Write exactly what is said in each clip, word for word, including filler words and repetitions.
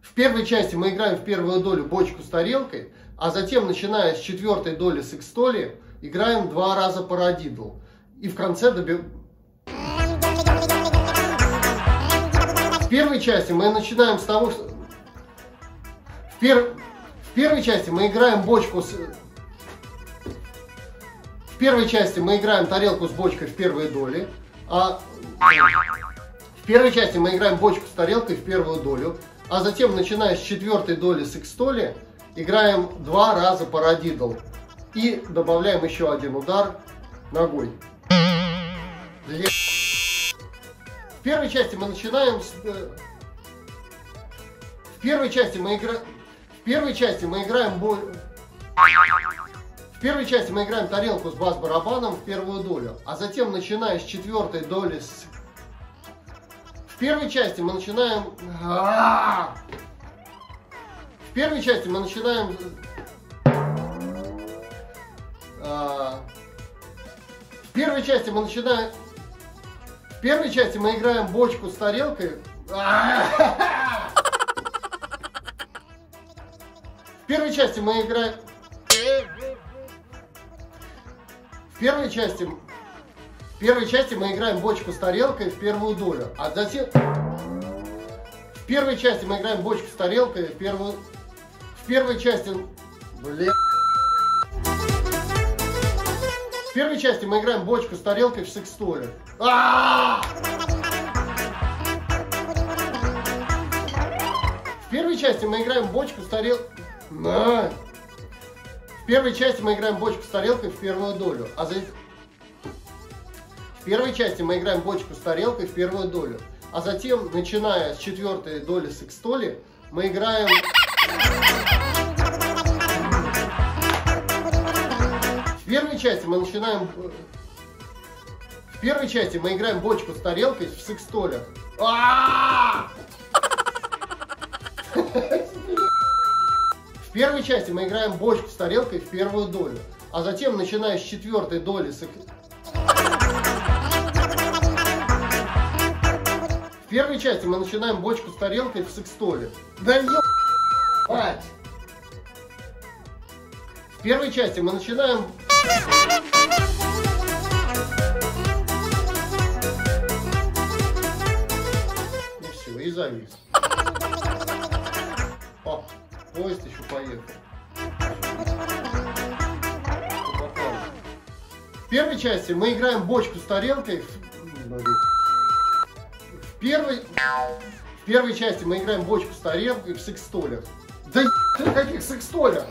В первой части мы играем в первую долю бочку с тарелкой, а затем, начиная с четвертой доли секстоли, играем два раза парадидл. И в конце добиваем... В первой части мы начинаем с того, что... В, пер... в первой части мы играем бочку с... В первой части мы играем тарелку с бочкой в первой доле, а... В первой части мы играем бочку с тарелкой в первую долю, а затем, начиная с четвертой доли секстоли, играем два раза парадидл и добавляем еще один удар ногой. В первой части мы начинаем с... В первой части мы играем... В первой части мы играем... Бо... В первой части мы играем тарелку с бас-барабаном в первую долю, а затем, начиная с четвертой доли... С... В первой части мы начинаем... В первой части мы начинаем... В первой части мы начинаем... В первой части мы играем бочку с тарелкой. В первой части мы играем... В первой части... В первой части мы играем бочку с тарелкой в первую долю, а затем... В первой части мы играем бочку с тарелкой в первую... В первой части... Бля... В первой части мы играем бочку с тарелкой в секстоле. В первой части мы играем бочку с тарелкой... В первой части мы играем бочку с тарелкой в первую долю, а затем... В первой части мы играем бочку с тарелкой в первую долю, а затем, начиная с четвертой доли секстоли, мы играем... В первой части мы начинаем... В первой части мы играем бочку с тарелкой в секстолях. В первой части мы играем бочку с тарелкой в первую долю, а затем, начиная с четвертой доли секстоли... В первой части мы начинаем бочку с тарелкой в секстоле. Да ебать! В первой части мы начинаем... И все, и завис. О, поезд еще поехал. В первой части мы играем бочку с тарелкой в... В первой... В первой части мы играем бочку с тарелкой в секстолях. Да ебать, в каких секстолях?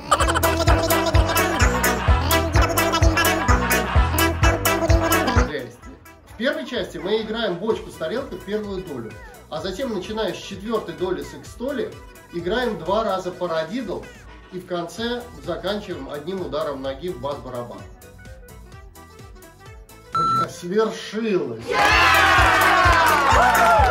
В первой части мы играем бочку с тарелкой в первую долю, а затем, начиная с четвертой доли секстоли, играем два раза парадидл и в конце заканчиваем одним ударом ноги в бас-барабан. Бля, свершилось!